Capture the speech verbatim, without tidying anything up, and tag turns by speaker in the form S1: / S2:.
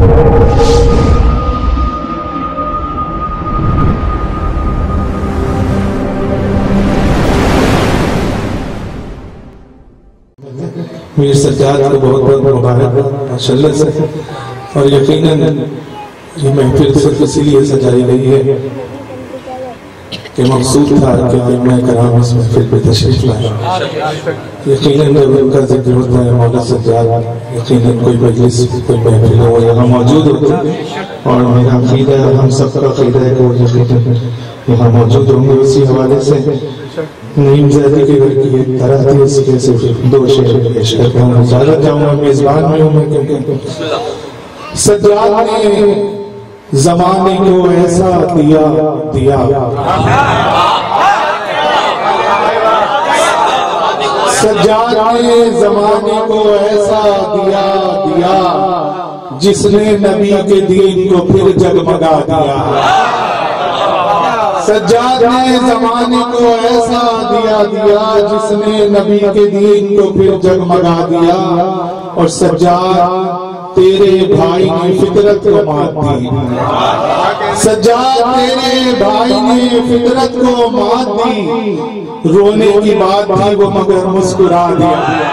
S1: میر سجاد کو بہت بہت مبارک ماشاءاللہ سے، اور یقیناً یہ محفل صرف اسی لیے سجائی گئی ہے کہ مقصود تھا کہ علماء کرام اس محفل پہ تشریف لائیں۔ یقیناً جب ان کا ذکر ہوتا ہے مولا سجاد، یقیناً کوئی مجلس کوئی محفل ہو یہاں موجود ہوتے ہیں، اور میرا عقیدہ ہے ہم سب کا عقیدہ ہے کہ وہ یقیناً یہاں موجود ہوں گے۔ اسی حوالے سے نعیم زیادی کے گھر کی ایک طرح تھی، اس کے صرف دو شعر پیش کرتا ہوں۔ اجازت چاہوں گا، میزبان میں ہوں میں، کیونکہ سجاد نے زمانے کو ایسا دیا دیا سجاد نے زمانے کو ایسا دیا دیا جس نے نبی کے دین کو پھر جگمگا دیا۔ سجاد نے زمانے کو ایسا دیا دیا جس نے نبی کے دین کو پھر جگمگا دیا، اور سجاد تیرے بھائی نے فطرت کو مات دی، سجاد تیرے بھائی نے فطرت کو مات دی، رونے کی بات تھی وہ مگر مسکرا دیا۔